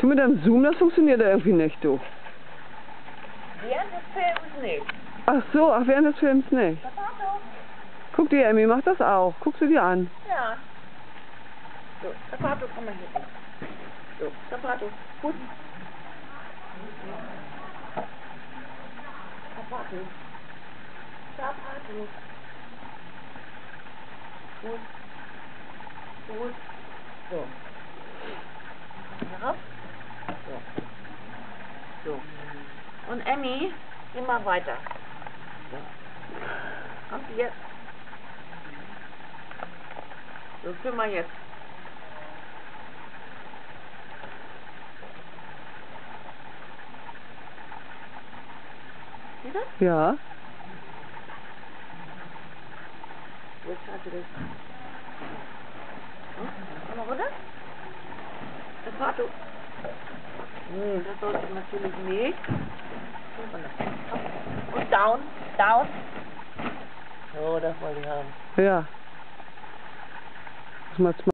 mit dem Zoom, das funktioniert ja irgendwie nicht, du. Während des Films nicht. Ach so, ach, während des Films nicht. Das war doch. Guck dir, Emmy, mach das auch. Guck sie dir an. Ja. So, Zapato, komm mal hier. So, Zapato, gut. Zapato. Zapato. Gut. Gut. So. Darauf. So. So. Und Emmy, geh mal weiter. So. Kommt sie jetzt? So, führ mal jetzt. Siehst du? Ja. Jetzt hast du das. Komm mal runter. Zapato. Das sollte natürlich nicht. Und down, down. So, das wollte ich haben. Ja. Mach mal